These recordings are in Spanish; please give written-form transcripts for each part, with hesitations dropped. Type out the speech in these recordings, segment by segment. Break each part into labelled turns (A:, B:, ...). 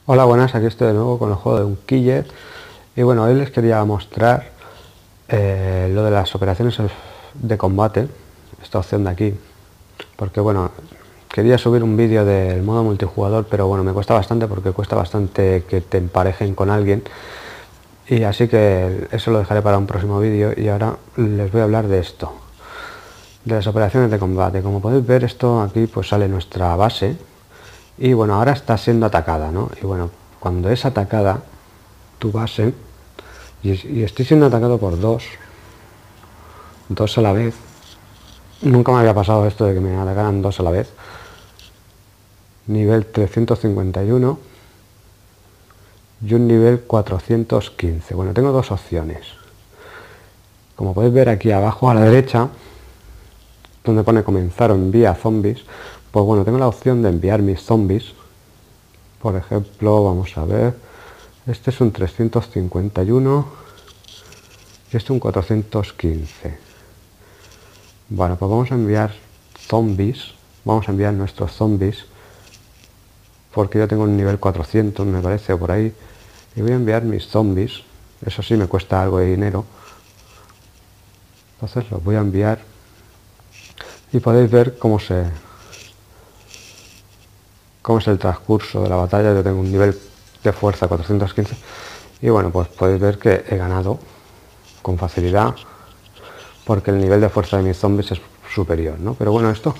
A: Hola, buenas, aquí estoy de nuevo con el juego de Unkiller. Y bueno, hoy les quería mostrar lo de las operaciones de combate, esta opción de aquí. Porque bueno, quería subir un vídeo del modo multijugador, pero bueno, me cuesta bastante porque cuesta bastante que te emparejen con alguien. Y así que eso lo dejaré para un próximo vídeo. Y ahora les voy a hablar de esto, de las operaciones de combate. Como podéis ver, esto aquí pues sale nuestra base. Y bueno, ahora está siendo atacada, ¿no? Y bueno, cuando es atacada tu base, y estoy siendo atacado por dos a la vez. Nunca me había pasado esto de que me atacaran dos a la vez. Nivel 351 y un nivel 415. Bueno, tengo dos opciones. Como podéis ver aquí abajo a la derecha, donde pone comenzar o envía zombies, pues bueno, tengo la opción de enviar mis zombies. Por ejemplo, vamos a ver, este es un 351 y este un 415. Bueno, pues vamos a enviar zombies, vamos a enviar nuestros zombies, porque yo tengo un nivel 400, me parece, por ahí, y voy a enviar mis zombies. Eso sí me cuesta algo de dinero, entonces los voy a enviar y podéis ver cómo es el transcurso de la batalla. Yo tengo un nivel de fuerza 415 y bueno, pues podéis ver que he ganado con facilidad porque el nivel de fuerza de mis zombies es superior, ¿no? Pero bueno, esto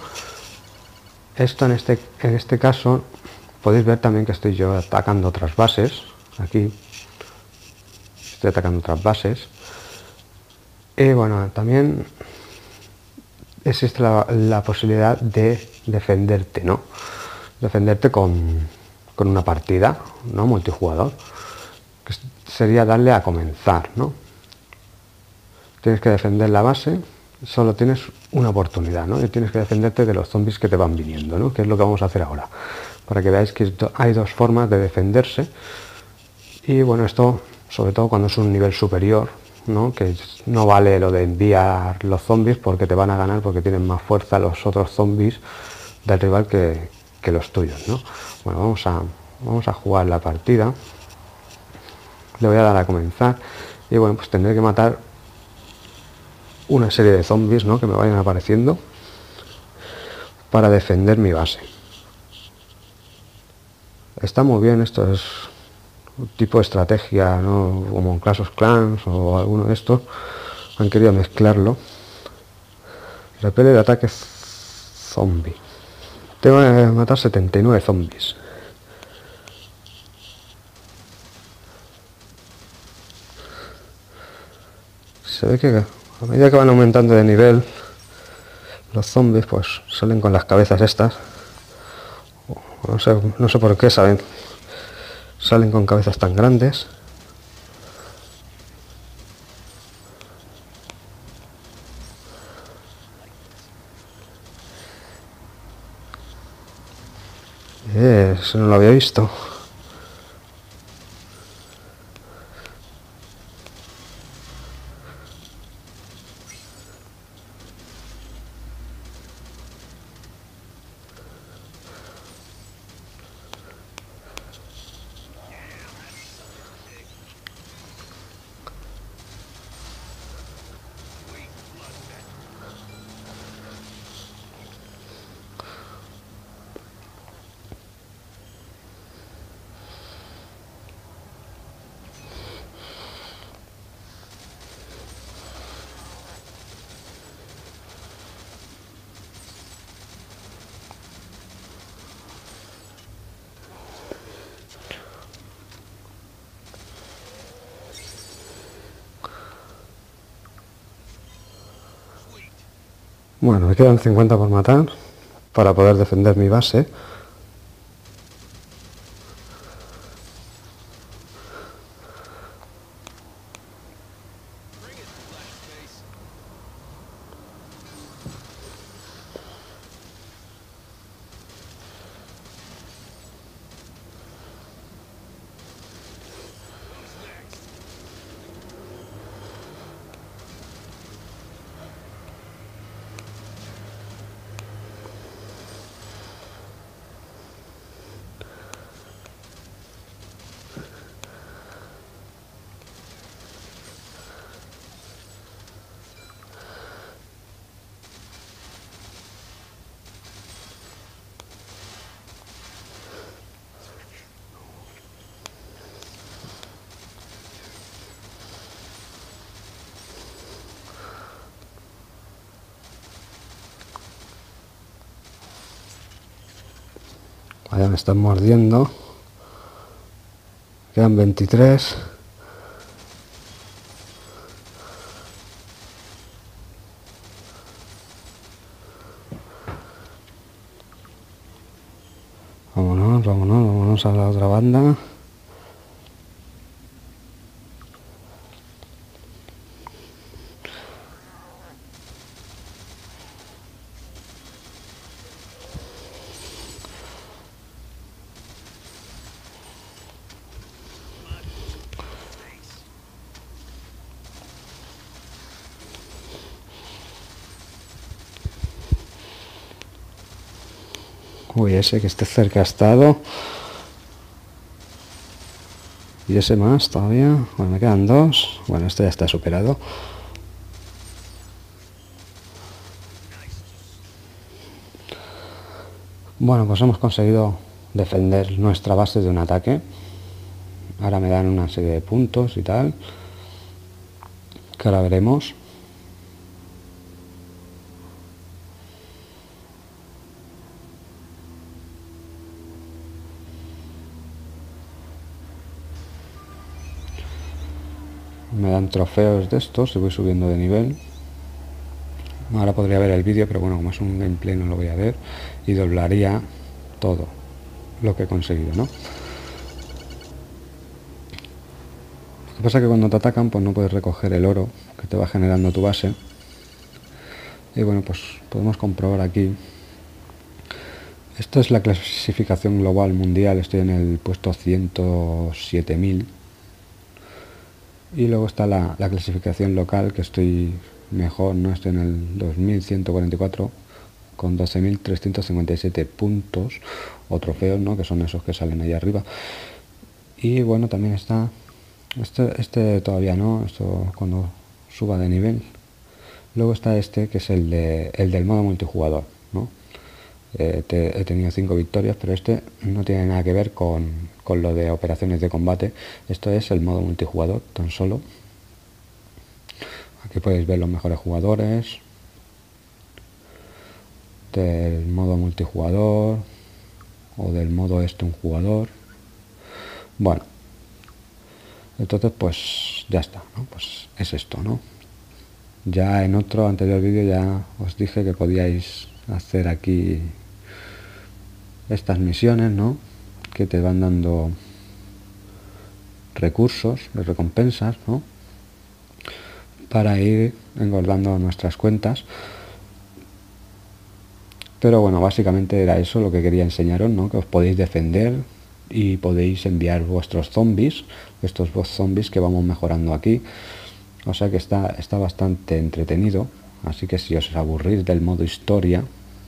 A: en este caso podéis ver también que estoy yo atacando otras bases. Aquí estoy atacando otras bases. Y bueno, también existe la posibilidad de defenderte, ¿no? Defenderte con una partida, ¿no? Multijugador, que sería darle a comenzar, ¿no? Tienes que defender la base, solo tienes una oportunidad, ¿no? Y tienes que defenderte de los zombies que te van viniendo, ¿no? Que es lo que vamos a hacer ahora, para que veáis que hay dos formas de defenderse. Y bueno, esto sobre todo cuando es un nivel superior, ¿no? Que no vale lo de enviar los zombies porque te van a ganar, porque tienen más fuerza los otros zombies del rival que los tuyos, ¿no? Bueno, vamos a jugar la partida. Le voy a dar a comenzar y bueno, pues tendré que matar una serie de zombies, ¿no? Que me vayan apareciendo para defender mi base. Está muy bien, esto es un tipo de estrategia, ¿no? Como en Clash of Clans o alguno de estos han querido mezclarlo. Repele de ataque zombie. Tengo que matar 79 zombies. Se ve que a medida que van aumentando de nivel, los zombies pues salen con las cabezas estas. No sé por qué salen con cabezas tan grandes. Eso no lo había visto. Bueno, me quedan 50 por matar para poder defender mi base. Allá me están mordiendo. Quedan 23. Vámonos a la otra banda. Uy, ese que esté cerca ha estado. Y ese más todavía. Bueno, me quedan 2. Bueno, este ya está superado. Bueno, pues hemos conseguido defender nuestra base de un ataque. Ahora me dan una serie de puntos y tal, que ahora veremos. Me dan trofeos de estos y voy subiendo de nivel. Ahora podría ver el vídeo, pero bueno, como es un gameplay no lo voy a ver. Y doblaría todo lo que he conseguido, ¿no? Lo que pasa es que cuando te atacan, pues no puedes recoger el oro que te va generando tu base. Y bueno, pues podemos comprobar aquí. Esta es la clasificación global mundial. Estoy en el puesto 107.000. Y luego está la clasificación local, que estoy mejor, ¿no? Estoy en el 2144 con 12.357 puntos o trofeos, ¿no? Que son esos que salen ahí arriba. Y bueno, también está este todavía no, esto cuando suba de nivel. Luego está este, que es el del modo multijugador, ¿no? He tenido 5 victorias, pero este no tiene nada que ver con lo de operaciones de combate. Esto es el modo multijugador, tan solo. Aquí podéis ver los mejores jugadores del modo multijugador o del modo un jugador. Bueno, entonces pues ya está, ¿no? Pues es esto, ¿no? Ya en otro anterior vídeo ya os dije que podíais hacer aquí estas misiones, ¿no? Que te van dando recursos, recompensas, ¿no? Para ir engordando nuestras cuentas. Pero bueno, básicamente era eso lo que quería enseñaros, ¿no? Que os podéis defender y podéis enviar vuestros zombies, estos zombies que vamos mejorando aquí. O sea que está bastante entretenido. Así que si os aburrís del modo historia,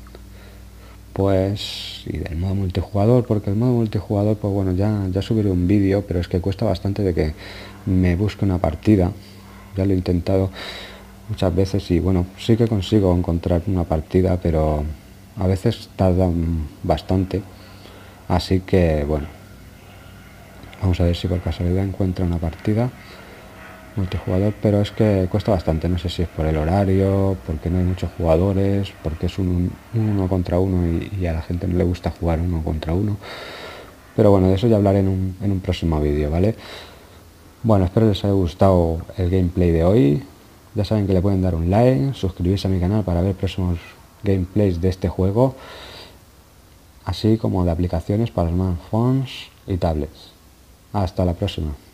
A: pues, y del modo multijugador, porque el modo multijugador, pues bueno, ya subiré un vídeo, pero es que cuesta bastante de que me busque una partida. Ya lo he intentado muchas veces y bueno, sí que consigo encontrar una partida, pero a veces tardan bastante. Así que bueno, vamos a ver si por casualidad encuentro una partida multijugador, pero es que cuesta bastante. No sé si es por el horario, porque no hay muchos jugadores, porque es un uno contra uno y a la gente no le gusta jugar uno contra uno. Pero bueno, de eso ya hablaré en un próximo vídeo, ¿vale? Bueno, espero les haya gustado el gameplay de hoy. Ya saben que le pueden dar un like, suscribirse a mi canal para ver próximos gameplays de este juego, así como de aplicaciones para smartphones y tablets. Hasta la próxima.